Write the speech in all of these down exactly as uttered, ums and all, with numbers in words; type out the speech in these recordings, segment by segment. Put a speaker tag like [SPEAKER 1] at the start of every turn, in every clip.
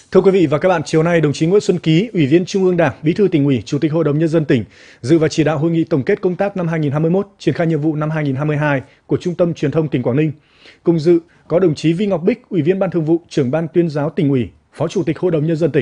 [SPEAKER 1] Thưa quý vị và các bạn, chiều nay, đồng chí Nguyễn Xuân Ký, Ủy viên Trung ương Đảng, Bí thư Tỉnh ủy, Chủ tịch Hội đồng Nhân dân tỉnh dự và chỉ đạo hội nghị tổng kết công tác năm hai nghìn không trăm hai mươi mốt, triển khai nhiệm vụ năm hai nghìn không trăm hai mươi hai của Trung tâm Truyền thông tỉnh Quảng Ninh. Cùng dự có đồng chí Vi Ngọc Bích, Ủy viên Ban Thường vụ, Trưởng Ban Tuyên giáo Tỉnh ủy, Phó Chủ tịch Hội đồng Nhân dân tỉnh.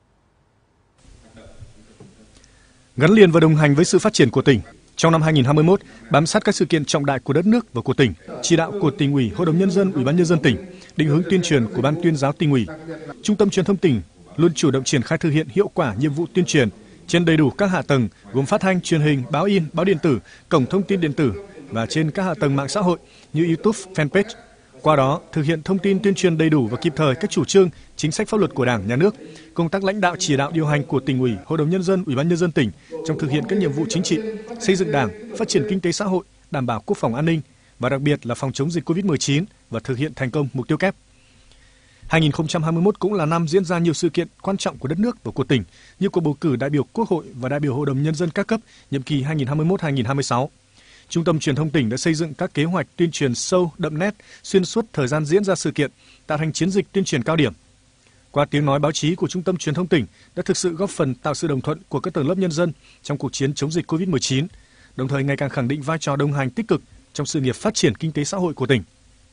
[SPEAKER 1] Gắn liền và đồng hành với sự phát triển của tỉnh, trong năm hai nghìn không trăm hai mươi mốt, bám sát các sự kiện trọng đại của đất nước và của tỉnh, chỉ đạo của Tỉnh ủy, Hội đồng Nhân dân, Ủy ban Nhân dân tỉnh, định hướng tuyên truyền của Ban Tuyên giáo Tỉnh ủy, Trung tâm Truyền thông tỉnh luôn chủ động triển khai thực hiện hiệu quả nhiệm vụ tuyên truyền trên đầy đủ các hạ tầng gồm phát thanh, truyền hình, báo in, báo điện tử, cổng thông tin điện tử và trên các hạ tầng mạng xã hội như YouTube, Fanpage. Qua đó, thực hiện thông tin tuyên truyền đầy đủ và kịp thời các chủ trương, chính sách pháp luật của Đảng, Nhà nước, công tác lãnh đạo chỉ đạo điều hành của Tỉnh ủy, Hội đồng Nhân dân, Ủy ban Nhân dân tỉnh trong thực hiện các nhiệm vụ chính trị, xây dựng Đảng, phát triển kinh tế xã hội, đảm bảo quốc phòng an ninh và đặc biệt là phòng chống dịch Covid mười chín và thực hiện thành công mục tiêu kép. hai nghìn không trăm hai mươi mốt cũng là năm diễn ra nhiều sự kiện quan trọng của đất nước và của tỉnh như cuộc bầu cử đại biểu Quốc hội và đại biểu Hội đồng Nhân dân các cấp nhiệm kỳ hai nghìn không trăm hai mươi mốt đến hai nghìn không trăm hai mươi sáu. Trung tâm Truyền thông tỉnh đã xây dựng các kế hoạch tuyên truyền sâu, đậm nét xuyên suốt thời gian diễn ra sự kiện, tạo thành chiến dịch tuyên truyền cao điểm. Qua tiếng nói báo chí của Trung tâm Truyền thông tỉnh đã thực sự góp phần tạo sự đồng thuận của các tầng lớp nhân dân trong cuộc chiến chống dịch Covid mười chín, đồng thời ngày càng khẳng định vai trò đồng hành tích cực trong sự nghiệp phát triển kinh tế xã hội của tỉnh.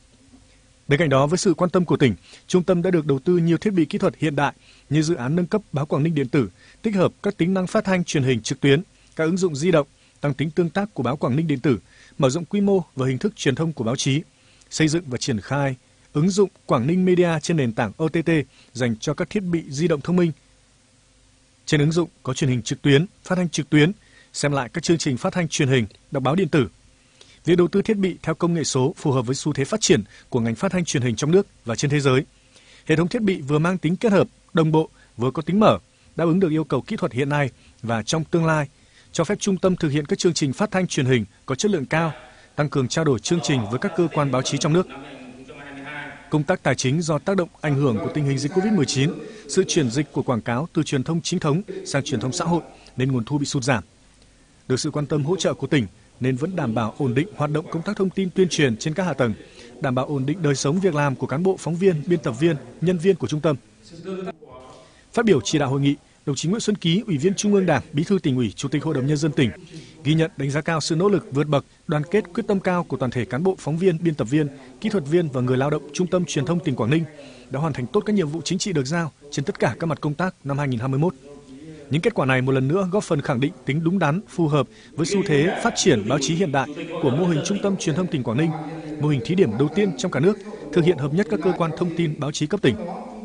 [SPEAKER 1] Bên cạnh đó, với sự quan tâm của tỉnh, trung tâm đã được đầu tư nhiều thiết bị kỹ thuật hiện đại như dự án nâng cấp báo Quảng Ninh điện tử, tích hợp các tính năng phát thanh truyền hình trực tuyến, các ứng dụng di động, tăng tính tương tác của báo Quảng Ninh điện tử, mở rộng quy mô và hình thức truyền thông của báo chí, xây dựng và triển khai ứng dụng Quảng Ninh Media trên nền tảng O T T dành cho các thiết bị di động thông minh. Trên ứng dụng có truyền hình trực tuyến, phát thanh trực tuyến, xem lại các chương trình phát thanh truyền hình, đọc báo điện tử. Việc đầu tư thiết bị theo công nghệ số phù hợp với xu thế phát triển của ngành phát thanh truyền hình trong nước và trên thế giới. Hệ thống thiết bị vừa mang tính kết hợp, đồng bộ, vừa có tính mở, đáp ứng được yêu cầu kỹ thuật hiện nay và trong tương lai, cho phép trung tâm thực hiện các chương trình phát thanh truyền hình có chất lượng cao, tăng cường trao đổi chương trình với các cơ quan báo chí trong nước. Công tác tài chính do tác động ảnh hưởng của tình hình dịch Covid mười chín, sự chuyển dịch của quảng cáo từ truyền thông chính thống sang truyền thông xã hội nên nguồn thu bị sụt giảm. Được sự quan tâm hỗ trợ của tỉnh nên vẫn đảm bảo ổn định hoạt động công tác thông tin tuyên truyền trên các hạ tầng, đảm bảo ổn định đời sống việc làm của cán bộ, phóng viên, biên tập viên, nhân viên của trung tâm. Phát biểu chỉ đạo hội nghị, đồng chí Nguyễn Xuân Ký, Ủy viên Trung ương Đảng, Bí thư Tỉnh ủy, Chủ tịch Hội đồng Nhân dân tỉnh, ghi nhận đánh giá cao sự nỗ lực vượt bậc, đoàn kết quyết tâm cao của toàn thể cán bộ, phóng viên, biên tập viên, kỹ thuật viên và người lao động Trung tâm Truyền thông tỉnh Quảng Ninh đã hoàn thành tốt các nhiệm vụ chính trị được giao trên tất cả các mặt công tác năm hai nghìn không trăm hai mươi mốt. Những kết quả này một lần nữa góp phần khẳng định tính đúng đắn, phù hợp với xu thế phát triển báo chí hiện đại của mô hình Trung tâm Truyền thông tỉnh Quảng Ninh, mô hình thí điểm đầu tiên trong cả nước thực hiện hợp nhất các cơ quan thông tin báo chí cấp tỉnh.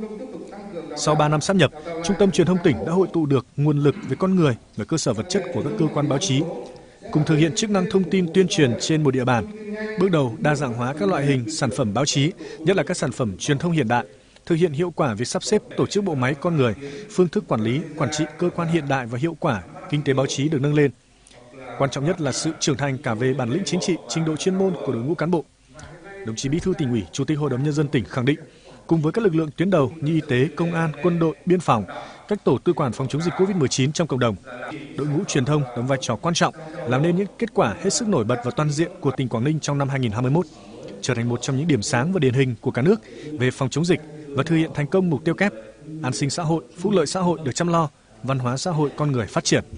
[SPEAKER 1] Sau ba năm sáp nhập, Trung tâm Truyền thông tỉnh đã hội tụ được nguồn lực về con người và cơ sở vật chất của các cơ quan báo chí, cùng thực hiện chức năng thông tin tuyên truyền trên một địa bàn, bước đầu đa dạng hóa các loại hình sản phẩm báo chí, nhất là các sản phẩm truyền thông hiện đại, thực hiện hiệu quả việc sắp xếp tổ chức bộ máy con người, phương thức quản lý, quản trị cơ quan hiện đại và hiệu quả kinh tế báo chí được nâng lên. Quan trọng nhất là sự trưởng thành cả về bản lĩnh chính trị, trình độ chuyên môn của đội ngũ cán bộ. Đồng chí Bí thư Tỉnh ủy, Chủ tịch Hội đồng Nhân dân tỉnh khẳng định, cùng với các lực lượng tuyến đầu như y tế, công an, quân đội, biên phòng, các tổ tư quản phòng chống dịch Covid mười chín trong cộng đồng, đội ngũ truyền thông đóng vai trò quan trọng, làm nên những kết quả hết sức nổi bật và toàn diện của tỉnh Quảng Ninh trong năm hai nghìn không trăm hai mươi mốt, trở thành một trong những điểm sáng và điển hình của cả nước về phòng chống dịch và thực hiện thành công mục tiêu kép an sinh xã hội, phúc lợi xã hội được chăm lo, văn hóa xã hội con người phát triển.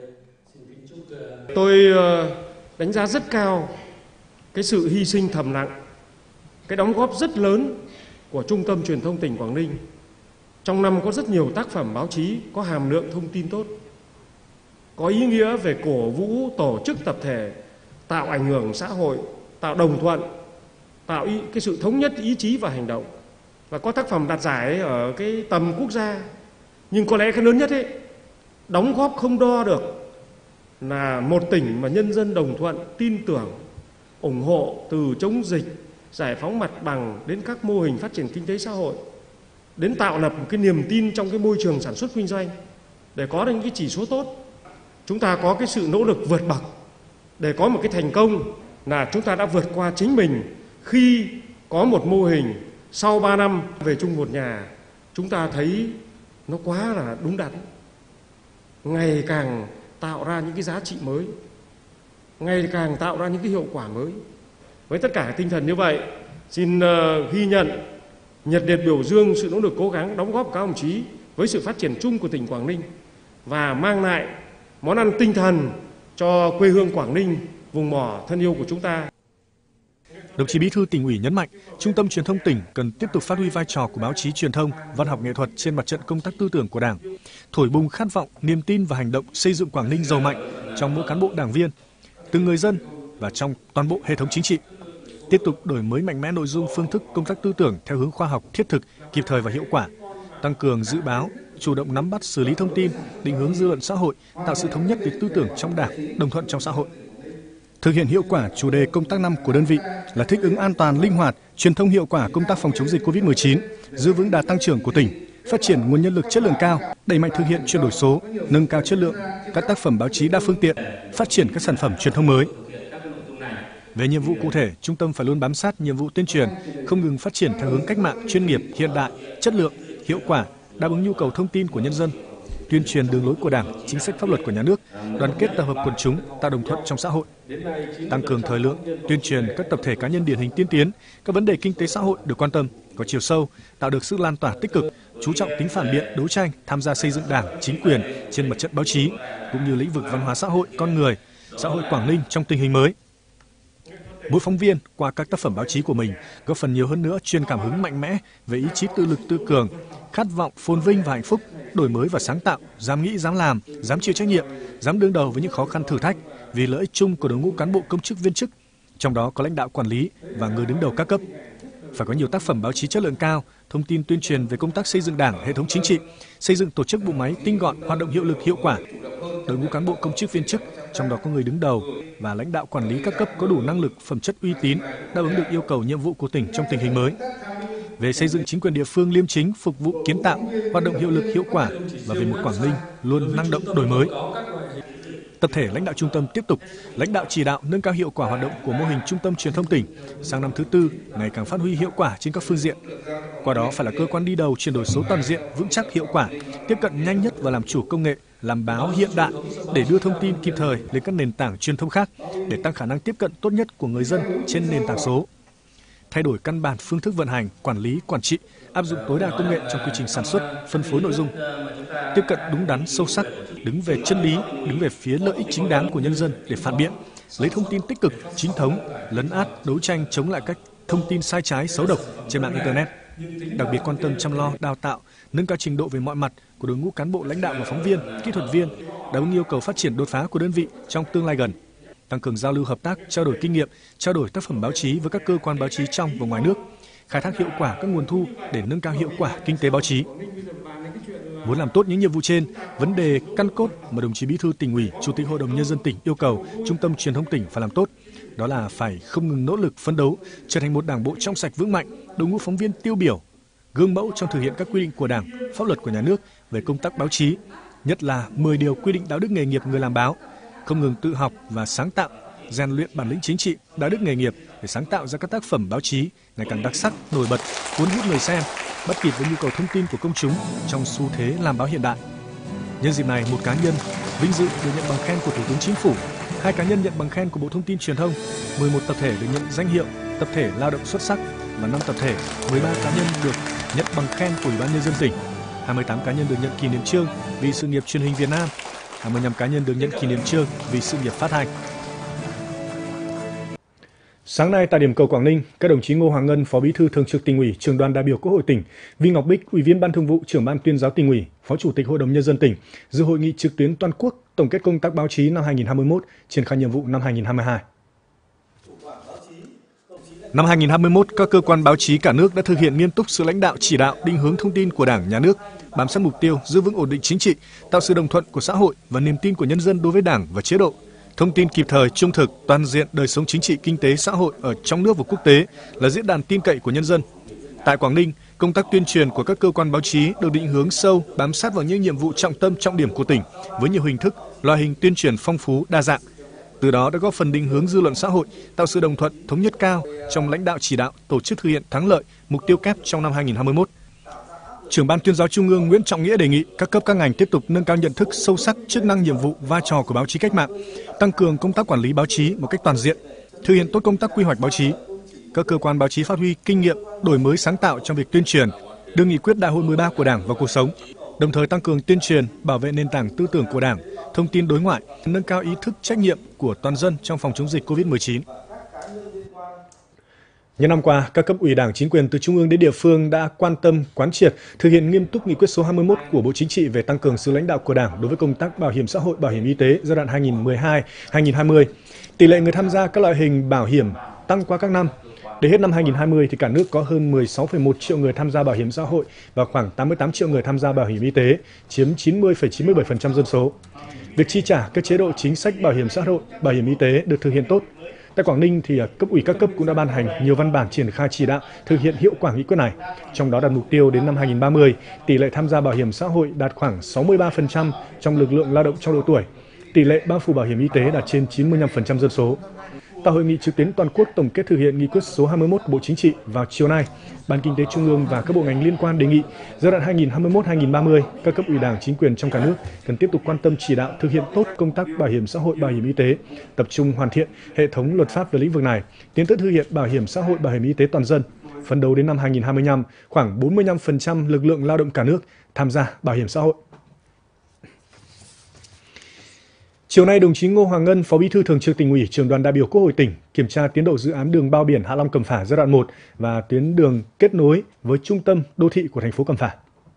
[SPEAKER 2] Tôi đánh giá rất cao cái sự hy sinh thầm lặng, cái đóng góp rất lớn của Trung tâm Truyền thông tỉnh Quảng Ninh. Trong năm có rất nhiều tác phẩm báo chí có hàm lượng thông tin tốt, có ý nghĩa về cổ vũ tổ chức tập thể, tạo ảnh hưởng xã hội, tạo đồng thuận, tạo ý, cái sự thống nhất ý chí và hành động. Và có tác phẩm đạt giải ở cái tầm quốc gia. Nhưng có lẽ cái lớn nhất ấy, đóng góp không đo được là một tỉnh mà nhân dân đồng thuận, tin tưởng, ủng hộ từ chống dịch, giải phóng mặt bằng đến các mô hình phát triển kinh tế xã hội, đến tạo lập một cái niềm tin trong cái môi trường sản xuất kinh doanh để có được những cái chỉ số tốt. Chúng ta có cái sự nỗ lực vượt bậc để có một cái thành công là chúng ta đã vượt qua chính mình khi có một mô hình sau ba năm về chung một nhà, chúng ta thấy nó quá là đúng đắn, ngày càng tạo ra những cái giá trị mới, ngày càng tạo ra những cái hiệu quả mới. Với tất cả tinh thần như vậy, xin uh, ghi nhận nhiệt liệt biểu dương sự nỗ lực cố gắng đóng góp của các đồng chí với sự phát triển chung của tỉnh Quảng Ninh và mang lại món ăn tinh thần cho quê hương Quảng Ninh, vùng mỏ thân yêu của chúng ta.
[SPEAKER 1] Đồng chí Bí thư Tỉnh ủy nhấn mạnh, Trung tâm Truyền thông tỉnh cần tiếp tục phát huy vai trò của báo chí truyền thông, văn học nghệ thuật trên mặt trận công tác tư tưởng của Đảng, thổi bùng khát vọng, niềm tin và hành động xây dựng Quảng Ninh giàu mạnh trong mỗi cán bộ đảng viên, từng người dân và trong toàn bộ hệ thống chính trị. Tiếp tục đổi mới mạnh mẽ nội dung phương thức công tác tư tưởng theo hướng khoa học, thiết thực, kịp thời và hiệu quả, tăng cường dự báo, chủ động nắm bắt xử lý thông tin, định hướng dư luận xã hội, tạo sự thống nhất về tư tưởng trong Đảng, đồng thuận trong xã hội. Thực hiện hiệu quả chủ đề công tác năm của đơn vị là thích ứng an toàn, linh hoạt, truyền thông hiệu quả công tác phòng chống dịch Covid mười chín, giữ vững đà tăng trưởng của tỉnh, phát triển nguồn nhân lực chất lượng cao, đẩy mạnh thực hiện chuyển đổi số, nâng cao chất lượng các tác phẩm báo chí đa phương tiện, phát triển các sản phẩm truyền thông mới. Về nhiệm vụ cụ thể, Trung tâm phải luôn bám sát nhiệm vụ tuyên truyền, không ngừng phát triển theo hướng cách mạng, chuyên nghiệp, hiện đại, chất lượng, hiệu quả, đáp ứng nhu cầu thông tin của nhân dân, tuyên truyền đường lối của Đảng, chính sách pháp luật của nhà nước, đoàn kết tập hợp quần chúng, tạo đồng thuận trong xã hội, tăng cường thời lượng, tuyên truyền các tập thể cá nhân điển hình tiên tiến, các vấn đề kinh tế xã hội được quan tâm, có chiều sâu, tạo được sức lan tỏa tích cực, chú trọng tính phản biện, đấu tranh, tham gia xây dựng Đảng, chính quyền trên mặt trận báo chí, cũng như lĩnh vực văn hóa xã hội, con người, xã hội Quảng Ninh trong tình hình mới. Mỗi phóng viên qua các tác phẩm báo chí của mình góp phần nhiều hơn nữa truyền cảm hứng mạnh mẽ về ý chí tự lực tự cường, khát vọng phồn vinh và hạnh phúc, đổi mới và sáng tạo, dám nghĩ, dám làm, dám chịu trách nhiệm, dám đương đầu với những khó khăn thử thách vì lợi ích chung của đội ngũ cán bộ công chức viên chức, trong đó có lãnh đạo quản lý và người đứng đầu các cấp. Phải có nhiều tác phẩm báo chí chất lượng cao, thông tin tuyên truyền về công tác xây dựng Đảng, hệ thống chính trị, xây dựng tổ chức bộ máy tinh gọn, hoạt động hiệu lực hiệu quả. Đội ngũ cán bộ công chức viên chức, trong đó có người đứng đầu và lãnh đạo quản lý các cấp có đủ năng lực, phẩm chất uy tín, đáp ứng được yêu cầu nhiệm vụ của tỉnh trong tình hình mới. Về xây dựng chính quyền địa phương liêm chính, phục vụ kiến tạo, hoạt động hiệu lực hiệu quả và về một Quảng Ninh luôn năng động đổi mới. Tập thể lãnh đạo trung tâm tiếp tục lãnh đạo chỉ đạo nâng cao hiệu quả hoạt động của mô hình Trung tâm Truyền thông tỉnh sang năm thứ tư ngày càng phát huy hiệu quả trên các phương diện. Qua đó phải là cơ quan đi đầu chuyển đổi số toàn diện, vững chắc, hiệu quả, tiếp cận nhanh nhất và làm chủ công nghệ, làm báo hiện đại để đưa thông tin kịp thời lên các nền tảng truyền thông khác để tăng khả năng tiếp cận tốt nhất của người dân trên nền tảng số. Thay đổi căn bản phương thức vận hành, quản lý, quản trị, áp dụng tối đa công nghệ trong quy trình sản xuất, phân phối nội dung. Tiếp cận đúng đắn, sâu sắc, đứng về chân lý, đứng về phía lợi ích chính đáng của nhân dân để phản biện, lấy thông tin tích cực, chính thống, lấn át, đấu tranh chống lại các thông tin sai trái, xấu độc trên mạng Internet. Đặc biệt quan tâm chăm lo, đào tạo, nâng cao trình độ về mọi mặt của đội ngũ cán bộ lãnh đạo và phóng viên, kỹ thuật viên, đáp ứng yêu cầu phát triển đột phá của đơn vị trong tương lai gần. Tăng cường giao lưu hợp tác, trao đổi kinh nghiệm, trao đổi tác phẩm báo chí với các cơ quan báo chí trong và ngoài nước, khai thác hiệu quả các nguồn thu để nâng cao hiệu quả kinh tế báo chí. Muốn làm tốt những nhiệm vụ trên, vấn đề căn cốt mà đồng chí Bí thư Tỉnh ủy, Chủ tịch Hội đồng Nhân dân tỉnh yêu cầu Trung tâm Truyền thông tỉnh phải làm tốt, đó là phải không ngừng nỗ lực phấn đấu, trở thành một đảng bộ trong sạch vững mạnh, đội ngũ phóng viên tiêu biểu, gương mẫu trong thực hiện các quy định của Đảng, pháp luật của nhà nước về công tác báo chí, nhất là mười điều quy định đạo đức nghề nghiệp người làm báo, không ngừng tự học và sáng tạo, rèn luyện bản lĩnh chính trị, đạo đức nghề nghiệp để sáng tạo ra các tác phẩm báo chí ngày càng đặc sắc, nổi bật, cuốn hút người xem, bắt kịp với nhu cầu thông tin của công chúng trong xu thế làm báo hiện đại. Nhân dịp này, một cá nhân vinh dự được nhận bằng khen của Thủ tướng Chính phủ, hai cá nhân nhận bằng khen của Bộ Thông tin Truyền thông, mười một tập thể được nhận danh hiệu tập thể lao động xuất sắc và năm tập thể, mười ba cá nhân được nhận bằng khen của Ủy ban Nhân dân tỉnh, hai mươi tám cá nhân được nhận kỷ niệm chương vì sự nghiệp truyền hình Việt Nam, hai mươi lăm cá nhân được nhận kỷ niệm chương vì sự nghiệp phát hành. Sáng nay tại điểm cầu Quảng Ninh, các đồng chí Ngô Hoàng Ngân, Phó Bí thư Thường trực Tỉnh ủy, Trưởng đoàn đại biểu Quốc hội tỉnh, Vi Ngọc Bích, Ủy viên Ban Thường vụ, Trưởng Ban Tuyên giáo Tỉnh ủy, Phó Chủ tịch Hội đồng Nhân dân tỉnh dự hội nghị trực tuyến toàn quốc tổng kết công tác báo chí năm hai nghìn không trăm hai mươi mốt, triển khai nhiệm vụ năm hai nghìn không trăm hai mươi hai. Năm hai nghìn không trăm hai mươi mốt, các cơ quan báo chí cả nước đã thực hiện nghiêm túc sự lãnh đạo chỉ đạo, định hướng thông tin của Đảng, Nhà nước, bám sát mục tiêu giữ vững ổn định chính trị, tạo sự đồng thuận của xã hội và niềm tin của nhân dân đối với Đảng và chế độ. Thông tin kịp thời, trung thực, toàn diện đời sống chính trị, kinh tế, xã hội ở trong nước và quốc tế là diễn đàn tin cậy của nhân dân. Tại Quảng Ninh, công tác tuyên truyền của các cơ quan báo chí được định hướng sâu, bám sát vào những nhiệm vụ trọng tâm trọng điểm của tỉnh với nhiều hình thức, loại hình tuyên truyền phong phú, đa dạng. Từ đó đã góp phần định hướng dư luận xã hội, tạo sự đồng thuận, thống nhất cao trong lãnh đạo chỉ đạo, tổ chức thực hiện thắng lợi mục tiêu kép trong năm hai nghìn không trăm hai mươi mốt. Trưởng Ban Tuyên giáo Trung ương Nguyễn Trọng Nghĩa đề nghị các cấp các ngành tiếp tục nâng cao nhận thức sâu sắc chức năng, nhiệm vụ, vai trò của báo chí cách mạng, tăng cường công tác quản lý báo chí một cách toàn diện, thực hiện tốt công tác quy hoạch báo chí. các cơ quan báo chí phát huy kinh nghiệm, đổi mới sáng tạo trong việc tuyên truyền, đưa nghị quyết Đại hội mười ba của Đảng vào cuộc sống, đồng thời tăng cường tuyên truyền, bảo vệ nền tảng tư tưởng của Đảng, thông tin đối ngoại, nâng cao ý thức trách nhiệm của toàn dân trong phòng chống dịch cô vít mười chín. Những năm qua, các cấp ủy Đảng, chính quyền từ trung ương đến địa phương đã quan tâm, quán triệt, thực hiện nghiêm túc nghị quyết số hai mươi mốt của Bộ Chính trị về tăng cường sự lãnh đạo của Đảng đối với công tác bảo hiểm xã hội, bảo hiểm y tế giai đoạn hai nghìn không trăm mười hai đến hai nghìn không trăm hai mươi. Tỷ lệ người tham gia các loại hình bảo hiểm tăng qua các năm. Đến hết năm hai nghìn không trăm hai mươi thì cả nước có hơn mười sáu phẩy một triệu người tham gia bảo hiểm xã hội và khoảng tám mươi tám triệu người tham gia bảo hiểm y tế, chiếm chín mươi phẩy chín mươi bảy phần trăm dân số. Việc chi trả các chế độ chính sách bảo hiểm xã hội, bảo hiểm y tế được thực hiện tốt. Tại Quảng Ninh thì cấp ủy các cấp cũng đã ban hành nhiều văn bản triển khai chỉ đạo thực hiện hiệu quả nghị quyết này. Trong đó đặt mục tiêu đến năm hai nghìn không trăm ba mươi, tỷ lệ tham gia bảo hiểm xã hội đạt khoảng sáu mươi ba phần trăm trong lực lượng lao động trong độ tuổi. Tỷ lệ bao phủ bảo hiểm y tế đạt trên chín mươi lăm phần trăm dân số. Tại hội nghị trực tuyến toàn quốc tổng kết thực hiện nghị quyết số hai mươi mốt của Bộ Chính trị vào chiều nay, Ban Kinh tế Trung ương và các bộ ngành liên quan đề nghị giai đoạn hai nghìn không trăm hai mươi mốt đến hai nghìn không trăm ba mươi, các cấp ủy Đảng, chính quyền trong cả nước cần tiếp tục quan tâm chỉ đạo thực hiện tốt công tác bảo hiểm xã hội, bảo hiểm y tế, tập trung hoàn thiện hệ thống luật pháp về lĩnh vực này, tiến tới thực hiện bảo hiểm xã hội, bảo hiểm y tế toàn dân. Phấn đấu đến năm hai nghìn không trăm hai mươi lăm, khoảng bốn mươi lăm phần trăm lực lượng lao động cả nước tham gia bảo hiểm xã hội. Chiều nay, đồng chí Ngô Hoàng Ngân, Phó Bí thư Thường trực Tỉnh ủy, Trưởng đoàn đại biểu Quốc hội tỉnh kiểm tra tiến độ dự án đường bao biển Hạ Long - Cẩm Phả giai đoạn một và tuyến đường kết nối với trung tâm đô thị của thành phố Cẩm Phả.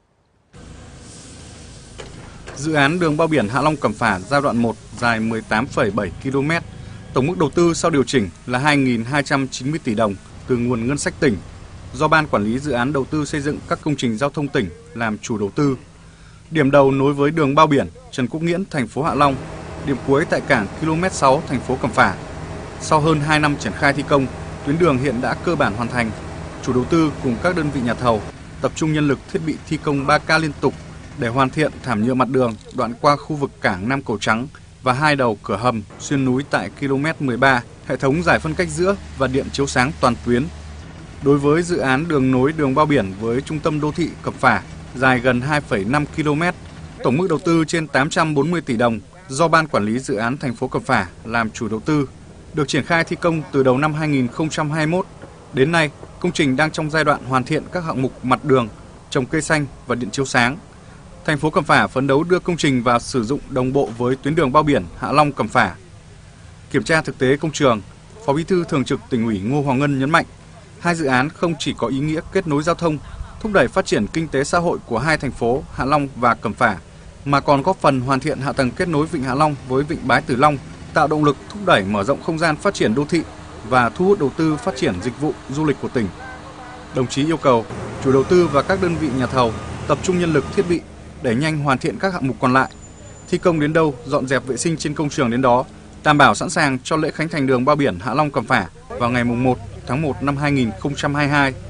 [SPEAKER 3] Dự án đường bao biển Hạ Long - Cẩm Phả giai đoạn một dài mười tám phẩy bảy ki lô mét, tổng mức đầu tư sau điều chỉnh là hai nghìn hai trăm chín mươi tỷ đồng từ nguồn ngân sách tỉnh, do Ban Quản lý Dự án Đầu tư xây dựng các công trình giao thông tỉnh làm chủ đầu tư. Điểm đầu nối với đường bao biển Trần Quốc Nghĩễn, thành phố Hạ Long, điểm cuối tại cảng ki lô mét sáu, thành phố Cẩm Phả. Sau hơn hai năm triển khai thi công, tuyến đường hiện đã cơ bản hoàn thành. Chủ đầu tư cùng các đơn vị nhà thầu tập trung nhân lực, thiết bị thi công ba ca liên tục để hoàn thiện thảm nhựa mặt đường đoạn qua khu vực cảng Nam Cầu Trắng và hai đầu cửa hầm xuyên núi tại ki lô mét mười ba, hệ thống giải phân cách giữa và điện chiếu sáng toàn tuyến. Đối với dự án đường nối đường bao biển với trung tâm đô thị Cẩm Phả dài gần hai phẩy năm ki lô mét, tổng mức đầu tư trên tám trăm bốn mươi tỷ đồng, do Ban Quản lý Dự án thành phố Cẩm Phả làm chủ đầu tư, được triển khai thi công từ đầu năm hai nghìn không trăm hai mươi mốt. Đến nay, công trình đang trong giai đoạn hoàn thiện các hạng mục mặt đường, trồng cây xanh và điện chiếu sáng. Thành phố Cẩm Phả phấn đấu đưa công trình vào sử dụng đồng bộ với tuyến đường bao biển Hạ Long - Cẩm Phả. Kiểm tra thực tế công trường, Phó Bí thư Thường trực Tỉnh ủy Ngô Hoàng Ngân nhấn mạnh, hai dự án không chỉ có ý nghĩa kết nối giao thông, thúc đẩy phát triển kinh tế xã hội của hai thành phố Hạ Long và Cẩm Phả, mà còn góp phần hoàn thiện hạ tầng kết nối Vịnh Hạ Long với Vịnh Bái Tử Long, tạo động lực thúc đẩy mở rộng không gian phát triển đô thị và thu hút đầu tư phát triển dịch vụ du lịch của tỉnh. Đồng chí yêu cầu chủ đầu tư và các đơn vị nhà thầu tập trung nhân lực, thiết bị, đẩy nhanh hoàn thiện các hạng mục còn lại. Thi công đến đâu, dọn dẹp vệ sinh trên công trường đến đó, đảm bảo sẵn sàng cho lễ khánh thành đường bao biển Hạ Long - Cẩm Phả vào ngày mùng một tháng một năm hai nghìn không trăm hai mươi hai.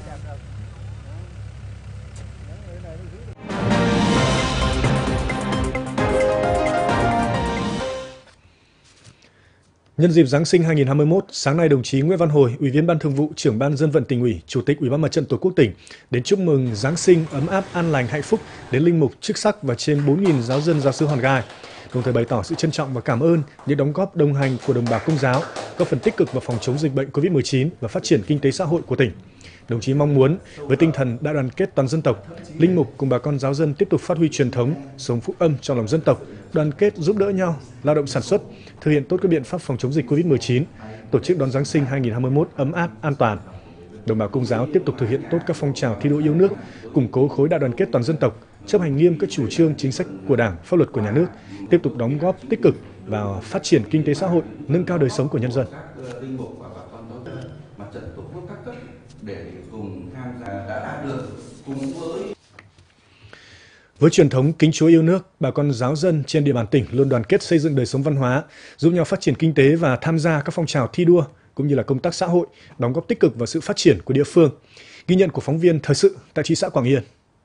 [SPEAKER 1] Nhân dịp Giáng sinh hai nghìn không trăm hai mươi mốt, sáng nay đồng chí Nguyễn Văn Hồi, Ủy viên Ban Thường vụ, Trưởng Ban Dân vận Tỉnh ủy, Chủ tịch Ủy ban Mặt trận Tổ quốc tỉnh đến chúc mừng Giáng sinh ấm áp, an lành, hạnh phúc đến linh mục, chức sắc và trên bốn nghìn giáo dân giáo xứ Hòn Gai, đồng thời bày tỏ sự trân trọng và cảm ơn những đóng góp đồng hành của đồng bào Công giáo, góp phần tích cực vào phòng chống dịch bệnh cô vít mười chín và phát triển kinh tế xã hội của tỉnh. Đồng chí mong muốn với tinh thần đại đoàn kết toàn dân tộc, linh mục cùng bà con giáo dân tiếp tục phát huy truyền thống, sống phúc âm trong lòng dân tộc, đoàn kết giúp đỡ nhau, lao động sản xuất, thực hiện tốt các biện pháp phòng chống dịch cô vít mười chín, tổ chức đón Giáng sinh hai nghìn không trăm hai mươi mốt ấm áp, an toàn. Đồng bào Công giáo tiếp tục thực hiện tốt các phong trào thi đua yêu nước, củng cố khối đại đoàn kết toàn dân tộc, chấp hành nghiêm các chủ trương chính sách của Đảng, pháp luật của nhà nước, tiếp tục đóng góp tích cực vào phát triển kinh tế xã hội, nâng cao đời sống của nhân dân. Với truyền thống kính Chúa yêu nước, bà con giáo dân trên địa bàn tỉnh luôn đoàn kết xây dựng đời sống văn hóa, giúp nhau phát triển kinh tế và tham gia các phong trào thi đua cũng như là công tác xã hội, đóng góp tích cực vào sự phát triển của địa phương. Ghi nhận của phóng viên thời sự tại thị xã Quảng Yên.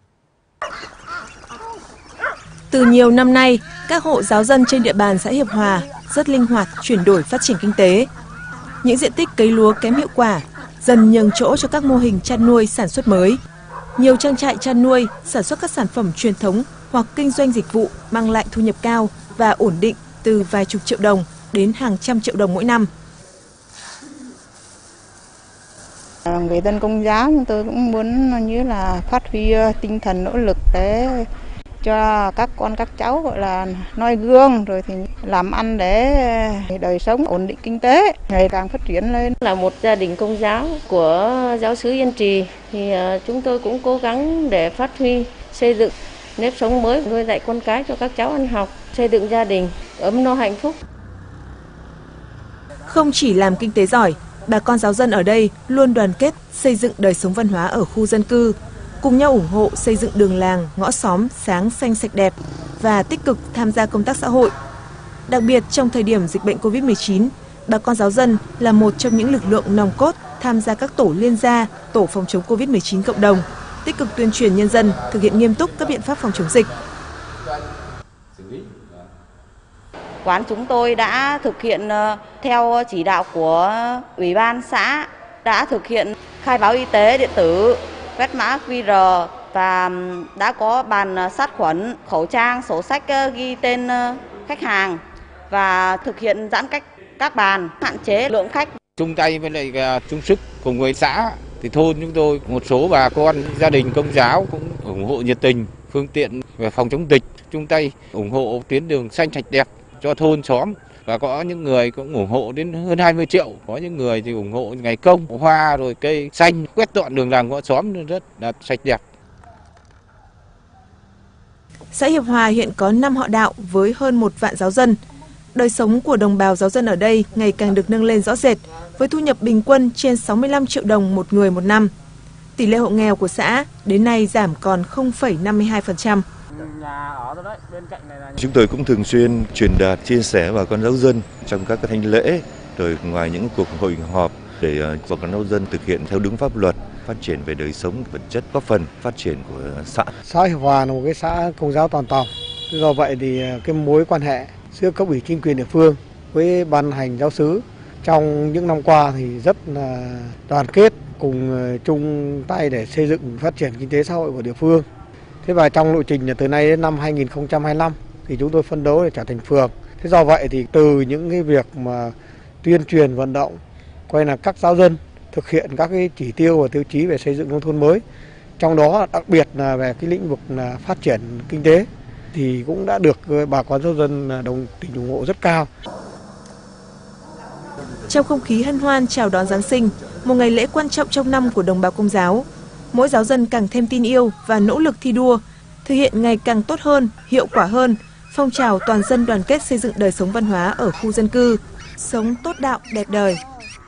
[SPEAKER 4] Từ nhiều năm nay, các hộ giáo dân trên địa bàn xã Hiệp Hòa rất linh hoạt chuyển đổi phát triển kinh tế. Những diện tích cấy lúa kém hiệu quả dần nhường chỗ cho các mô hình chăn nuôi sản xuất mới. Nhiều trang trại chăn nuôi sản xuất các sản phẩm truyền thống hoặc kinh doanh dịch vụ mang lại thu nhập cao và ổn định từ vài chục triệu đồng đến hàng trăm triệu đồng mỗi năm.
[SPEAKER 5] Về dân Công giáo, chúng tôi cũng muốn như là phát huy tinh thần nỗ lực để cho các con các cháu gọi là noi gương, rồi thì làm ăn để đời sống ổn định, kinh tế ngày càng phát triển lên.
[SPEAKER 6] Là một gia đình Công giáo của giáo xứ Yên Trì thì chúng tôi cũng cố gắng để phát huy xây dựng nếp sống mới, nuôi dạy con cái cho các cháu ăn học, xây dựng gia đình ấm no hạnh phúc.
[SPEAKER 4] Không chỉ làm kinh tế giỏi, bà con giáo dân ở đây luôn đoàn kết xây dựng đời sống văn hóa ở khu dân cư, cùng nhau ủng hộ xây dựng đường làng, ngõ xóm sáng xanh sạch đẹp và tích cực tham gia công tác xã hội. Đặc biệt trong thời điểm dịch bệnh Covid mười chín, bà con giáo dân là một trong những lực lượng nòng cốt tham gia các tổ liên gia, tổ phòng chống Covid mười chín cộng đồng, tích cực tuyên truyền nhân dân thực hiện nghiêm túc các biện pháp phòng chống dịch.
[SPEAKER 7] Quán chúng tôi đã thực hiện theo chỉ đạo của Ủy ban xã, đã thực hiện khai báo y tế điện tử, quét mã quy rờ và đã có bàn sát khuẩn, khẩu trang, sổ sách ghi tên khách hàng và thực hiện giãn cách các bàn, hạn chế lượng khách.
[SPEAKER 8] Chung tay với lại chung sức cùng với xã thì thôn chúng tôi một số bà con gia đình Công giáo cũng ủng hộ nhiệt tình phương tiện về phòng chống dịch, chung tay ủng hộ tuyến đường xanh sạch đẹp cho thôn xóm, và có những người cũng ủng hộ đến hơn hai mươi triệu, có những người thì ủng hộ ngày công, hoa rồi cây xanh, quét dọn đường làng ngõ xóm rất là sạch đẹp.
[SPEAKER 4] Xã Hiệp Hòa hiện có năm họ đạo với hơn một vạn giáo dân. Đời sống của đồng bào giáo dân ở đây ngày càng được nâng lên rõ rệt, với thu nhập bình quân trên sáu mươi lăm triệu đồng một người một năm. Tỷ lệ hộ nghèo của xã đến nay giảm còn không phẩy năm mươi hai phần trăm.
[SPEAKER 9] Chúng tôi cũng thường xuyên truyền đạt, chia sẻ bà con giáo dân trong các cái thanh lễ, rồi ngoài những cuộc hội họp để bà con giáo dân thực hiện theo đúng pháp luật, phát triển về đời sống vật chất, góp phần phát triển của xã.
[SPEAKER 10] Xã Hiệp Hòa là một cái xã Công giáo toàn tòng. Do vậy thì cái mối quan hệ giữa cấp ủy chính quyền địa phương với ban hành giáo xứ trong những năm qua thì rất là đoàn kết, cùng chung tay để xây dựng phát triển kinh tế xã hội của địa phương. Thế và trong lộ trình từ nay đến năm hai nghìn không trăm hai mươi lăm thì chúng tôi phấn đấu để trở thành phường. Thế do vậy thì từ những cái việc mà tuyên truyền vận động, coi là các giáo dân thực hiện các cái chỉ tiêu và tiêu chí về xây dựng nông thôn mới, trong đó đặc biệt là về cái lĩnh vực là phát triển kinh tế thì cũng đã được bà con giáo dân đồng tình ủng hộ rất cao.
[SPEAKER 4] Trong không khí hân hoan chào đón Giáng sinh, một ngày lễ quan trọng trong năm của đồng bào Công giáo, mỗi giáo dân càng thêm tin yêu và nỗ lực thi đua, thực hiện ngày càng tốt hơn, hiệu quả hơn phong trào toàn dân đoàn kết xây dựng đời sống văn hóa ở khu dân cư, sống tốt đạo đẹp đời.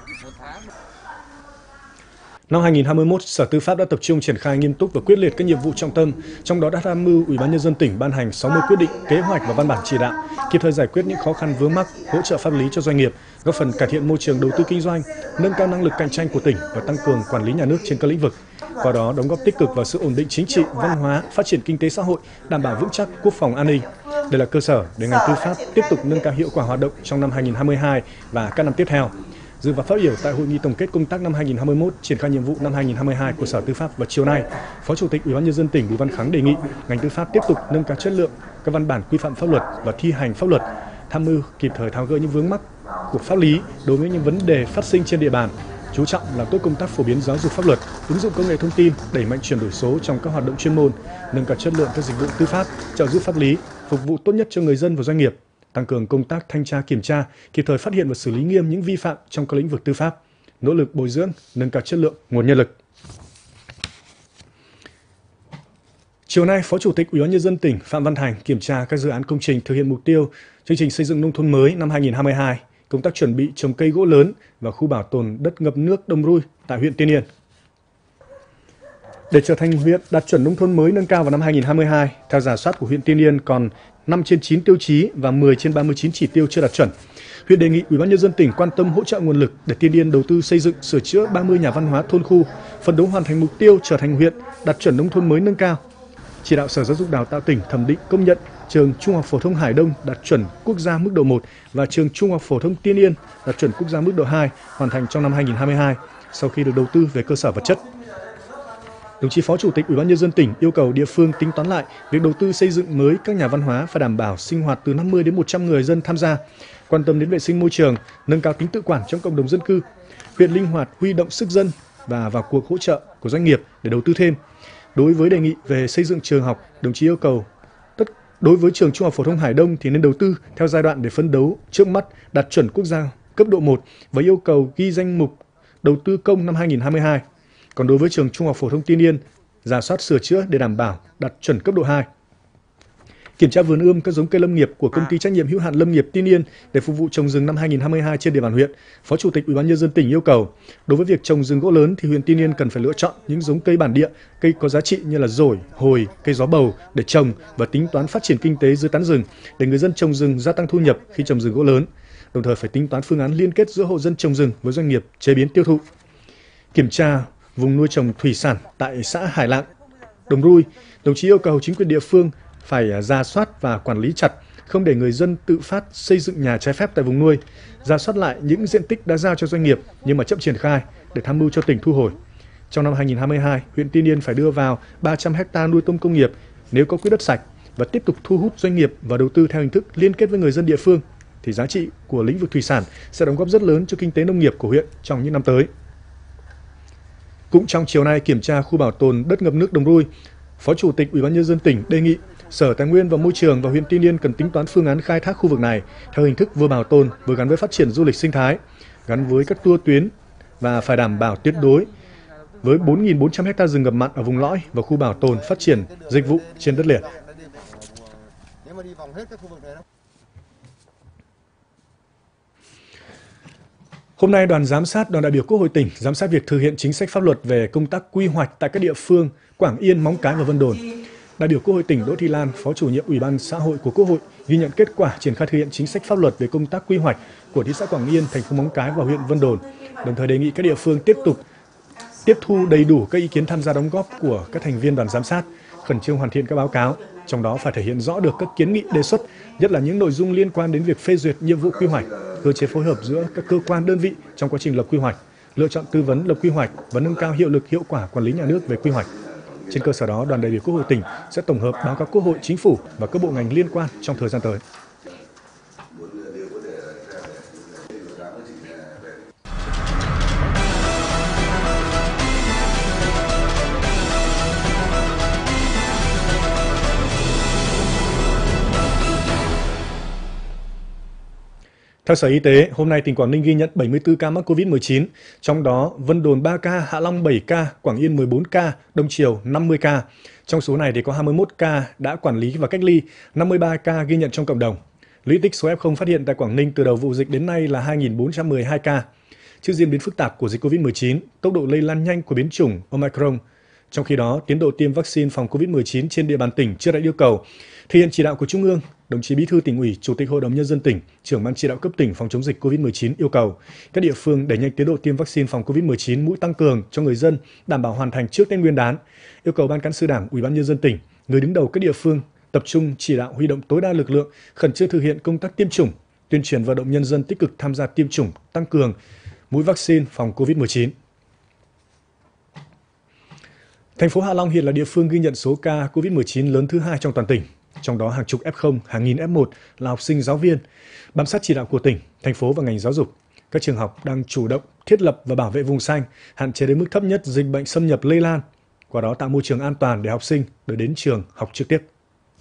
[SPEAKER 1] Năm hai nghìn không trăm hai mươi mốt, Sở Tư pháp đã tập trung triển khai nghiêm túc và quyết liệt các nhiệm vụ trọng tâm, trong đó đã tham mưu Ủy ban nhân dân tỉnh ban hành sáu mươi quyết định, kế hoạch và văn bản chỉ đạo, kịp thời giải quyết những khó khăn vướng mắc, hỗ trợ pháp lý cho doanh nghiệp, góp phần cải thiện môi trường đầu tư kinh doanh, nâng cao năng lực cạnh tranh của tỉnh và tăng cường quản lý nhà nước trên các lĩnh vực. Qua đó đóng góp tích cực vào sự ổn định chính trị, văn hóa, phát triển kinh tế xã hội, đảm bảo vững chắc quốc phòng an ninh. Đây là cơ sở để ngành tư pháp tiếp tục nâng cao hiệu quả hoạt động trong năm hai nghìn không trăm hai mươi hai và các năm tiếp theo. Dự và phát biểu tại hội nghị tổng kết công tác năm hai nghìn không trăm hai mươi mốt, triển khai nhiệm vụ năm hai nghìn không trăm hai mươi hai của Sở Tư pháp vào chiều nay, Phó Chủ tịch Ủy ban nhân dân tỉnh Bùi Văn Kháng đề nghị ngành tư pháp tiếp tục nâng cao chất lượng các văn bản quy phạm pháp luật và thi hành pháp luật, tham mưu kịp thời tháo gỡ những vướng mắc của pháp lý đối với những vấn đề phát sinh trên địa bàn, chú trọng làm tốt công tác phổ biến giáo dục pháp luật, ứng dụng công nghệ thông tin, đẩy mạnh chuyển đổi số trong các hoạt động chuyên môn, nâng cao chất lượng các dịch vụ tư pháp, trợ giúp pháp lý, phục vụ tốt nhất cho người dân và doanh nghiệp, tăng cường công tác thanh tra kiểm tra, kịp thời phát hiện và xử lý nghiêm những vi phạm trong các lĩnh vực tư pháp, nỗ lực bồi dưỡng, nâng cao chất lượng nguồn nhân lực. Chiều nay, Phó Chủ tịch Ủy ban nhân dân tỉnh Phạm Văn Thành kiểm tra các dự án công trình thực hiện mục tiêu chương trình xây dựng nông thôn mới năm hai nghìn không trăm hai mươi hai, công tác chuẩn bị trồng cây gỗ lớn và khu bảo tồn đất ngập nước Đông Rui tại huyện Tiên Yên. Để trở thành huyện đạt chuẩn nông thôn mới nâng cao vào năm hai nghìn không trăm hai mươi hai, theo rà soát của huyện Tiên Yên còn năm trên chín tiêu chí và mười trên ba mươi chín chỉ tiêu chưa đạt chuẩn. Huyện đề nghị Ủy ban nhân dân tỉnh quan tâm hỗ trợ nguồn lực để Tiên Yên đầu tư xây dựng, sửa chữa ba mươi nhà văn hóa thôn khu, phấn đấu hoàn thành mục tiêu trở thành huyện đạt chuẩn nông thôn mới nâng cao. Chỉ đạo Sở Giáo dục Đào tạo tỉnh thẩm định công nhận trường Trung học phổ thông Hải Đông đạt chuẩn quốc gia mức độ một và trường Trung học phổ thông Tiên Yên đạt chuẩn quốc gia mức độ hai hoàn thành trong năm hai nghìn không trăm hai mươi hai sau khi được đầu tư về cơ sở vật chất. Đồng chí Phó Chủ tịch Ủy ban nhân dân tỉnh yêu cầu địa phương tính toán lại việc đầu tư xây dựng mới các nhà văn hóa phải đảm bảo sinh hoạt từ năm mươi đến một trăm người dân tham gia, quan tâm đến vệ sinh môi trường, nâng cao tính tự quản trong cộng đồng dân cư. Huyện linh hoạt huy động sức dân, và vào cuộc hỗ trợ của doanh nghiệp để đầu tư thêm. Đối với đề nghị về xây dựng trường học, đồng chí yêu cầu tất đối với trường Trung học phổ thông Hải Đông thì nên đầu tư theo giai đoạn để phấn đấu trước mắt đạt chuẩn quốc gia cấp độ một với yêu cầu ghi danh mục đầu tư công năm hai nghìn không trăm hai mươi hai. Còn đối với trường Trung học phổ thông Tiên Yên, rà soát sửa chữa để đảm bảo đạt chuẩn cấp độ hai. Kiểm tra vườn ươm các giống cây lâm nghiệp của công ty trách nhiệm hữu hạn lâm nghiệp Tiên Yên để phục vụ trồng rừng năm hai nghìn không trăm hai mươi hai trên địa bàn huyện. Phó Chủ tịch Ủy ban nhân dân tỉnh yêu cầu, đối với việc trồng rừng gỗ lớn thì huyện Tiên Yên cần phải lựa chọn những giống cây bản địa, cây có giá trị như là dổi, hồi, cây gió bầu để trồng và tính toán phát triển kinh tế dưới tán rừng để người dân trồng rừng gia tăng thu nhập khi trồng rừng gỗ lớn. Đồng thời phải tính toán phương án liên kết giữa hộ dân trồng rừng với doanh nghiệp chế biến tiêu thụ. Kiểm tra vùng nuôi trồng thủy sản tại xã Hải Lạng, Đồng Rui, đồng chí yêu cầu chính quyền địa phương phải rà soát và quản lý chặt, không để người dân tự phát xây dựng nhà trái phép tại vùng nuôi, rà soát lại những diện tích đã giao cho doanh nghiệp nhưng mà chậm triển khai để tham mưu cho tỉnh thu hồi. Trong năm hai nghìn không trăm hai mươi hai, huyện Tiên Yên phải đưa vào ba trăm héc ta nuôi tôm công nghiệp nếu có quỹ đất sạch và tiếp tục thu hút doanh nghiệp và đầu tư theo hình thức liên kết với người dân địa phương, thì giá trị của lĩnh vực thủy sản sẽ đóng góp rất lớn cho kinh tế nông nghiệp của huyện trong những năm tới. Cũng trong chiều nay kiểm tra khu bảo tồn đất ngập nước Đồng Rui, Phó Chủ tịch Ủy ban nhân dân tỉnh đề nghị Sở Tài nguyên và Môi trường và huyện Tiên Yên cần tính toán phương án khai thác khu vực này theo hình thức vừa bảo tồn vừa gắn với phát triển du lịch sinh thái, gắn với các tour tuyến và phải đảm bảo tuyệt đối với bốn nghìn bốn trăm héc ta rừng ngập mặn ở vùng lõi và khu bảo tồn phát triển dịch vụ trên đất liền. Hôm nay, đoàn giám sát, đoàn đại biểu Quốc hội tỉnh giám sát việc thực hiện chính sách pháp luật về công tác quy hoạch tại các địa phương Quảng Yên, Móng Cái và Vân Đồn. Đại biểu Quốc hội tỉnh Đỗ Thị Lan, Phó chủ nhiệm Ủy ban Xã hội của Quốc hội ghi nhận kết quả triển khai thực hiện chính sách pháp luật về công tác quy hoạch của thị xã Quảng Yên, thành phố Móng Cái và huyện Vân Đồn, đồng thời đề nghị các địa phương tiếp tục tiếp thu đầy đủ các ý kiến tham gia đóng góp của các thành viên đoàn giám sát, khẩn trương hoàn thiện các báo cáo, trong đó phải thể hiện rõ được các kiến nghị đề xuất, nhất là những nội dung liên quan đến việc phê duyệt nhiệm vụ quy hoạch, cơ chế phối hợp giữa các cơ quan đơn vị trong quá trình lập quy hoạch, lựa chọn tư vấn lập quy hoạch và nâng cao hiệu lực hiệu quả quản lý nhà nước về quy hoạch. Trên cơ sở đó, đoàn đại biểu Quốc hội tỉnh sẽ tổng hợp báo cáo Quốc hội, Chính phủ và các bộ ngành liên quan trong thời gian tới. Theo Sở Y tế, hôm nay tỉnh Quảng Ninh ghi nhận bảy mươi tư ca mắc covid mười chín, trong đó Vân Đồn ba ca, Hạ Long bảy ca, Quảng Yên mười bốn ca, Đông Triều năm mươi ca. Trong số này thì có hai mươi mốt ca đã quản lý và cách ly, năm mươi ba ca ghi nhận trong cộng đồng. Lũy tích số ép không phát hiện tại Quảng Ninh từ đầu vụ dịch đến nay là hai nghìn bốn trăm mười hai ca. Trước diễn biến phức tạp của dịch covid mười chín, tốc độ lây lan nhanh của biến chủng Omicron, trong khi đó tiến độ tiêm vaccine phòng covid mười chín trên địa bàn tỉnh chưa đạt yêu cầu, thực hiện chỉ đạo của Trung ương, đồng chí Bí thư Tỉnh ủy, Chủ tịch Hội đồng Nhân dân tỉnh, trưởng ban chỉ đạo cấp tỉnh phòng chống dịch covid mười chín yêu cầu các địa phương đẩy nhanh tiến độ tiêm vaccine phòng covid mười chín mũi tăng cường cho người dân, đảm bảo hoàn thành trước Tết Nguyên đán. Yêu cầu Ban Cán sự Đảng, Ủy ban Nhân dân tỉnh, người đứng đầu các địa phương tập trung chỉ đạo huy động tối đa lực lượng, khẩn trương thực hiện công tác tiêm chủng, tuyên truyền vận động nhân dân tích cực tham gia tiêm chủng, tăng cường mũi vaccine phòng covid mười chín. Thành phố Hạ Long hiện là địa phương ghi nhận số ca covid mười chín lớn thứ hai trong toàn tỉnh. Trong đó hàng chục ép không, hàng nghìn ép một là học sinh, giáo viên. Bám sát chỉ đạo của tỉnh, thành phố và ngành giáo dục, các trường học đang chủ động thiết lập và bảo vệ vùng xanh, hạn chế đến mức thấp nhất dịch bệnh xâm nhập lây lan, qua đó tạo môi trường an toàn để học sinh được đến trường học trực tiếp.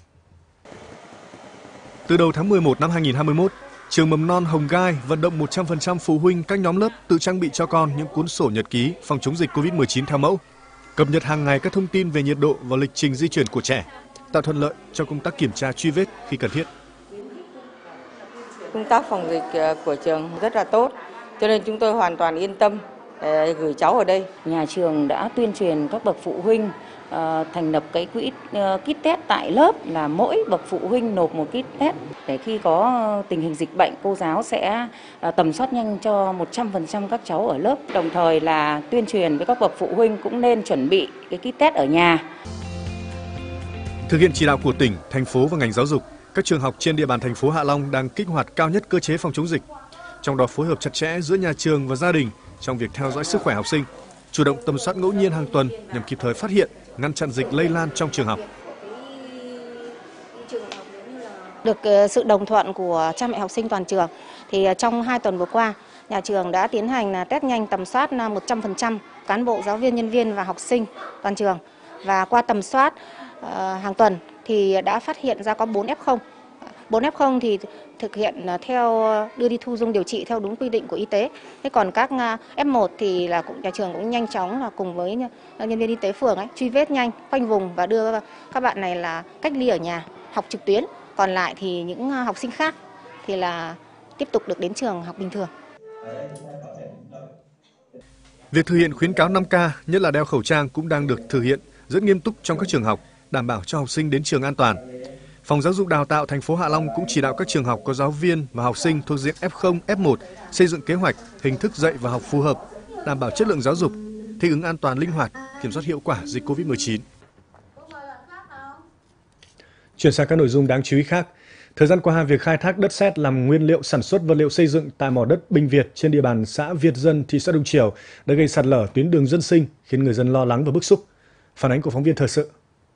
[SPEAKER 1] Từ đầu tháng mười một năm hai nghìn không trăm hai mươi mốt, trường mầm non Hồng Gai vận động một trăm phần trăm phụ huynh các nhóm lớp tự trang bị cho con những cuốn sổ nhật ký phòng chống dịch covid mười chín theo mẫu, cập nhật hàng ngày các thông tin về nhiệt độ và lịch trình di chuyển của trẻ, tạo thuận lợi cho công tác kiểm tra truy vết khi cần thiết.
[SPEAKER 11] Công tác phòng dịch của trường rất là tốt, cho nên chúng tôi hoàn toàn yên tâm để gửi cháu ở đây.
[SPEAKER 12] Nhà trường đã tuyên truyền các bậc phụ huynh uh, thành lập cái quỹ uh, kit test tại lớp, là mỗi bậc phụ huynh nộp một kit test để khi có tình hình dịch bệnh cô giáo sẽ uh, tầm soát nhanh cho một trăm phần trăm các cháu ở lớp. Đồng thời là tuyên truyền với các bậc phụ huynh cũng nên chuẩn bị cái kit test ở nhà.
[SPEAKER 1] Thực hiện chỉ đạo của tỉnh, thành phố và ngành giáo dục, các trường học trên địa bàn thành phố Hạ Long đang kích hoạt cao nhất cơ chế phòng chống dịch, trong đó phối hợp chặt chẽ giữa nhà trường và gia đình trong việc theo dõi sức khỏe học sinh, chủ động tầm soát ngẫu nhiên hàng tuần nhằm kịp thời phát hiện, ngăn chặn dịch lây lan trong trường học.
[SPEAKER 13] Được sự đồng thuận của cha mẹ học sinh toàn trường, thì trong hai tuần vừa qua, nhà trường đã tiến hành test nhanh tầm soát một trăm phần trăm cán bộ, giáo viên, nhân viên và học sinh toàn trường. Và qua tầm soát uh, hàng tuần thì đã phát hiện ra có bốn ép không. bốn ép không thì thực hiện theo đưa đi thu dung điều trị theo đúng quy định của y tế. Thế còn các ép một thì là cũng nhà trường cũng nhanh chóng là cùng với nhân viên y tế phường ấy truy vết nhanh, khoanh vùng và đưa các bạn này là cách ly ở nhà, học trực tuyến. Còn lại thì những học sinh khác thì là tiếp tục được đến trường học bình thường.
[SPEAKER 1] Việc thực hiện khuyến cáo năm K, nhất là đeo khẩu trang cũng đang được thực hiện rất nghiêm túc trong các trường học, đảm bảo cho học sinh đến trường an toàn. Phòng Giáo dục Đào tạo thành phố Hạ Long cũng chỉ đạo các trường học có giáo viên và học sinh thuộc diện ép không, ép một xây dựng kế hoạch, hình thức dạy và học phù hợp, đảm bảo chất lượng giáo dục, thích ứng an toàn linh hoạt, kiểm soát hiệu quả dịch Covid mười chín. Chuyển sang các nội dung đáng chú ý khác. Thời gian qua, việc khai thác đất sét làm nguyên liệu sản xuất vật liệu xây dựng tại mỏ đất Bình Việt trên địa bàn xã Việt Dân, thị xã Đông Triều đã gây sạt lở tuyến đường dân sinh, khiến người dân lo lắng và bức xúc. Phản ánh của phóng viên thời sự.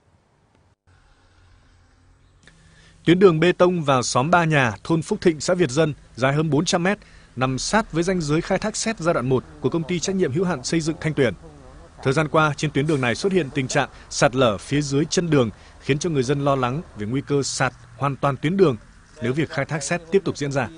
[SPEAKER 1] Tuyến đường bê tông vào xóm Ba Nhà, thôn Phúc Thịnh, xã Việt Dân, dài hơn bốn trăm mét, nằm sát với ranh giới khai thác sét giai đoạn một của công ty trách nhiệm hữu hạn xây dựng Thanh Tuyền. Thời gian qua, trên tuyến đường này xuất hiện tình trạng sạt lở phía dưới chân đường, khiến cho người dân lo lắng về nguy cơ sạt hoàn toàn tuyến đường nếu việc khai thác sét tiếp tục diễn ra.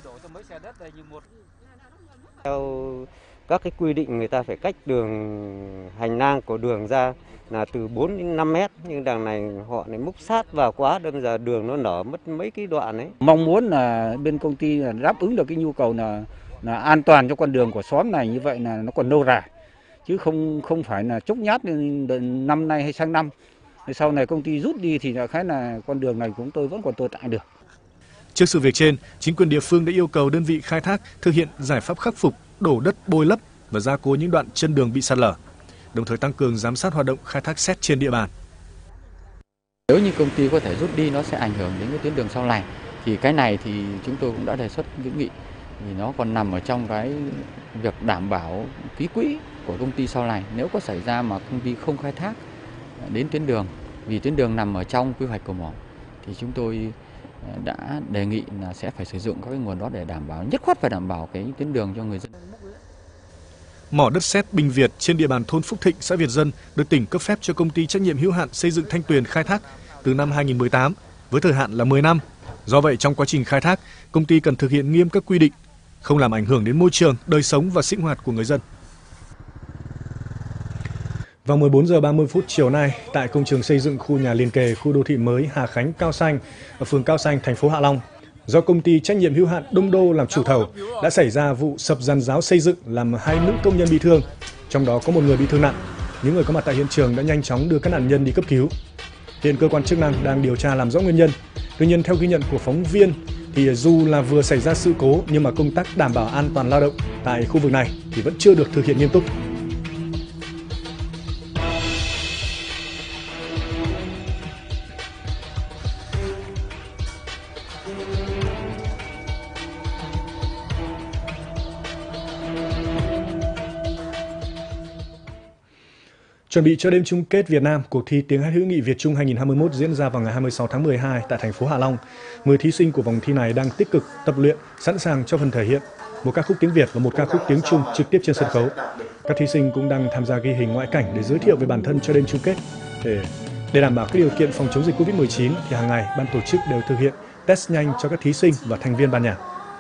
[SPEAKER 14] Theo các cái quy định, người ta phải cách đường hành lang của đường ra là từ bốn đến năm mét, nhưng đằng này họ này múc sát vào quá, đâm ra đường nó nở mất mấy cái đoạn ấy.
[SPEAKER 15] Mong muốn là bên công ty là đáp ứng được cái nhu cầu là là an toàn cho con đường của xóm này, như vậy là nó còn lâu dài, chứ không không phải là chốc nhát năm nay hay sang năm. Sau này công ty rút đi thì đại khái là con đường này chúng tôi vẫn còn tồn tại được.
[SPEAKER 1] Trước sự việc trên, chính quyền địa phương đã yêu cầu đơn vị khai thác thực hiện giải pháp khắc phục, đổ đất bồi lấp và gia cố những đoạn chân đường bị sạt lở, đồng thời tăng cường giám sát hoạt động khai thác sét trên địa bàn.
[SPEAKER 16] Nếu như công ty có thể rút đi, nó sẽ ảnh hưởng đến cái tuyến đường sau này. Thì cái này thì chúng tôi cũng đã đề xuất kiến nghị, thì nó còn nằm ở trong cái việc đảm bảo ký quỹ của công ty sau này. Nếu có xảy ra mà công ty không khai thác đến tuyến đường, vì tuyến đường nằm ở trong quy hoạch của mỏ, thì chúng tôi đã đề nghị là sẽ phải sử dụng các cái nguồn đó để đảm bảo, nhất quát phải đảm bảo cái tuyến đường cho người dân.
[SPEAKER 1] Mỏ đất sét Bình Việt trên địa bàn thôn Phúc Thịnh, xã Việt Dân được tỉnh cấp phép cho công ty trách nhiệm hữu hạn xây dựng Thanh Tuyền khai thác từ năm hai nghìn không trăm mười tám với thời hạn là mười năm. Do vậy, trong quá trình khai thác, công ty cần thực hiện nghiêm các quy định, không làm ảnh hưởng đến môi trường, đời sống và sinh hoạt của người dân. Vào mười bốn giờ ba mươi phút chiều nay, tại công trường xây dựng khu nhà liền kề khu đô thị mới Hà Khánh Cao Xanh ở phường Cao Xanh, thành phố Hạ Long, do công ty trách nhiệm hữu hạn Đông Đô làm chủ thầu, đã xảy ra vụ sập giàn giáo xây dựng làm hai nữ công nhân bị thương, trong đó có một người bị thương nặng. Những người có mặt tại hiện trường đã nhanh chóng đưa các nạn nhân đi cấp cứu. Hiện cơ quan chức năng đang điều tra làm rõ nguyên nhân. Tuy nhiên, theo ghi nhận của phóng viên, thì dù là vừa xảy ra sự cố nhưng mà công tác đảm bảo an toàn lao động tại khu vực này thì vẫn chưa được thực hiện nghiêm túc. Chuẩn bị cho đêm chung kết Việt Nam, cuộc thi tiếng hát hữu nghị Việt Trung hai nghìn không trăm hai mươi mốt diễn ra vào ngày hai mươi sáu tháng mười hai tại thành phố Hạ Long. mười thí sinh của vòng thi này đang tích cực tập luyện, sẵn sàng cho phần thể hiện một ca khúc tiếng Việt và một ca khúc tiếng Trung trực tiếp trên sân khấu. Các thí sinh cũng đang tham gia ghi hình ngoại cảnh để giới thiệu về bản thân cho đêm chung kết. Để, để đảm bảo các điều kiện phòng chống dịch Covid mười chín thì hàng ngày ban tổ chức đều thực hiện test nhanh cho các thí sinh và thành viên ban nhạc.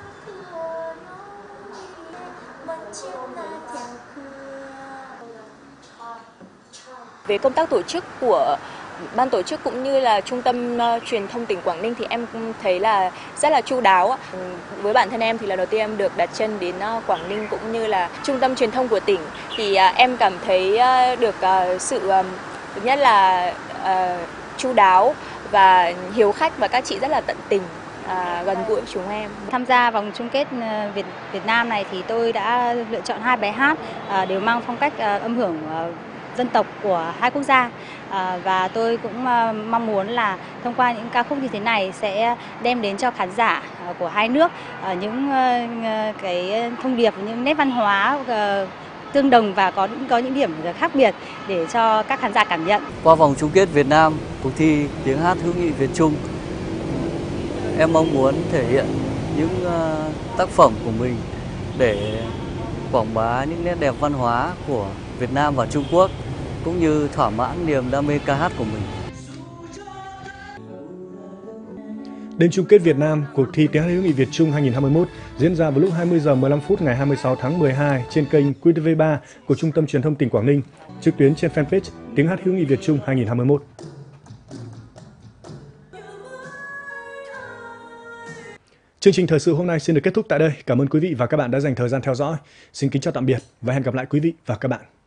[SPEAKER 17] Về công tác tổ chức của ban tổ chức cũng như là Trung tâm uh, truyền thông tỉnh Quảng Ninh thì em thấy là rất là chu đáo. Với bản thân em thì lần đầu tiên em được đặt chân đến uh, Quảng Ninh cũng như là Trung tâm truyền thông của tỉnh thì uh, em cảm thấy uh, được uh, sự uh, thứ nhất là uh, chu đáo và hiếu khách, và các chị rất là tận tình. À, gần gũi với chúng em.
[SPEAKER 18] Tham gia vòng chung kết Việt Việt Nam này thì tôi đã lựa chọn hai bài hát à, đều mang phong cách à, âm hưởng à, dân tộc của hai quốc gia, à, và tôi cũng à, mong muốn là thông qua những ca khúc như thế này sẽ đem đến cho khán giả à, của hai nước à, những à, cái thông điệp, những nét văn hóa à, tương đồng và có có những điểm khác biệt để cho các khán giả cảm nhận.
[SPEAKER 19] Qua vòng chung kết Việt Nam, cuộc thi tiếng hát hữu nghị Việt Trung, em mong muốn thể hiện những tác phẩm của mình để quảng bá những nét đẹp văn hóa của Việt Nam và Trung Quốc, cũng như thỏa mãn niềm đam mê ca hát của mình.
[SPEAKER 1] Đêm chung kết Việt Nam, cuộc thi tiếng hát hữu nghị Việt Trung hai không hai mốt diễn ra vào lúc hai mươi giờ mười lăm phút ngày hai mươi sáu tháng mười hai trên kênh Q T V ba của Trung tâm Truyền thông tỉnh Quảng Ninh, trực tuyến trên fanpage tiếng hát hữu nghị Việt Trung hai không hai mốt. Chương trình thời sự hôm nay xin được kết thúc tại đây. Cảm ơn quý vị và các bạn đã dành thời gian theo dõi. Xin kính chào tạm biệt và hẹn gặp lại quý vị và các bạn.